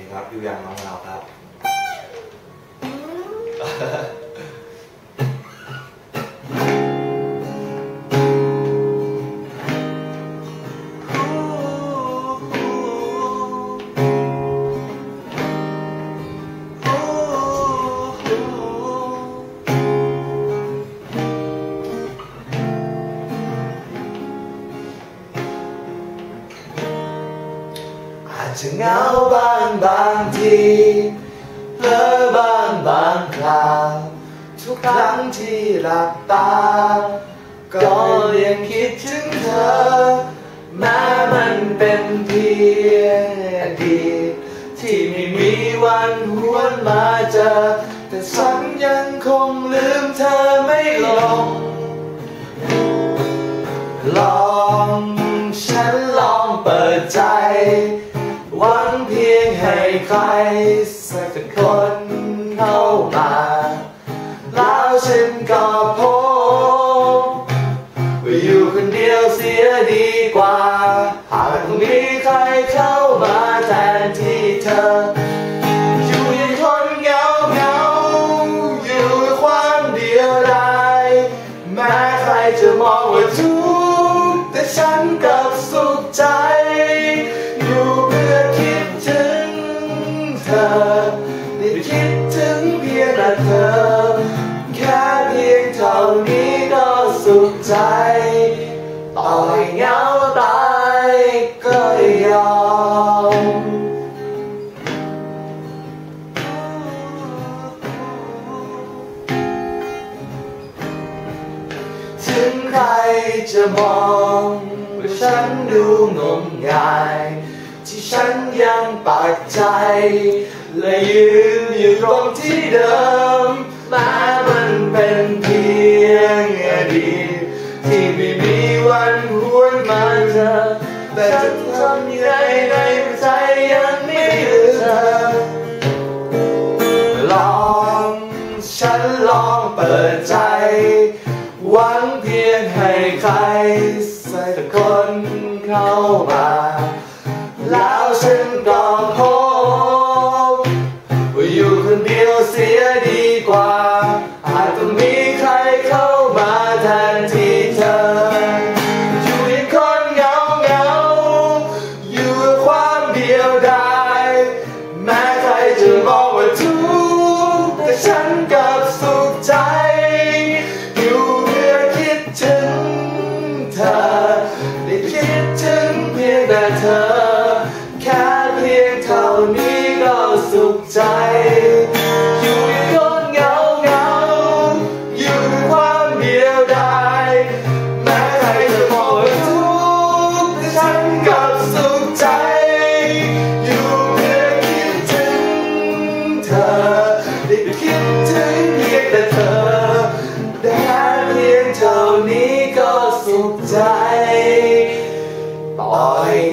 ครับอยู่อย่างน้องเราครับอาจจะเหงาบางทีเพ้อบางคราวทุกครั้งที่หลับตาก็ยังคิดถึงเธอแม้มันเป็นเพียงอดีตที่ไม่มีวันหวนมาเจอแต่ฉันยังคงลืมเธอไม่ลงฉันลองเปิดใจหวังเพียงให้ใครสักคนเข้ามาแล้วฉันก็พบว่าอยู่คนเดียวเสียดีกว่าหากต้องมีใครเข้ามาแทนที่เธออยู่ยังคนเหงาอยู่ด้วยความเดียวดายแม้ใครจะมองว่าทุกข์แต่ฉันกลับสุขใจอยู่เพื่อคิดถึงเธอได้คิดถึงเพียงแต่เธอแค่เพียงเท่านี้ก็สุขใจต่อให้เหงาตายก็ยอมถึงใครจะมองว่าฉันดูงมงายที่ฉันยังปักใจและยืนอยู่ตรงที่เดิมแม้มันเป็นเพียงอดีตที่ไม่มีวันหวนมาเจอแต่จะทำยังไงในใจยังไม่ลืมเธอฉันลองเปิดใจหวังเพียงให้ใครสักคนเข้ามาแล้วฉันก็พบว่าอยู่คนเดียวเสียดีกว่าอาจต้องมีใครเข้ามาแทนที่เธออยู่ยังคนเหงาอยู่กับความเดียวดายแม้ใครจะมองว่าทุกข์แต่ฉันกลับสุขใจอยู่เพื่อคิดถึงเธอได้คิดถึงเพียงแต่เธอแค่เพียงเท่านี้ก็สุขใจอยู่ยังคนเหงาอยู่ด้วยความเดียวดายแม้ใครจะมองว่าทุกข์แต่ฉันกลับสุขใจอยู่เพื่อคิดถึงเธอได้คิดถึงเพียงแต่เธอได้เพียงเท่านี้ก็สุขใจต่อให้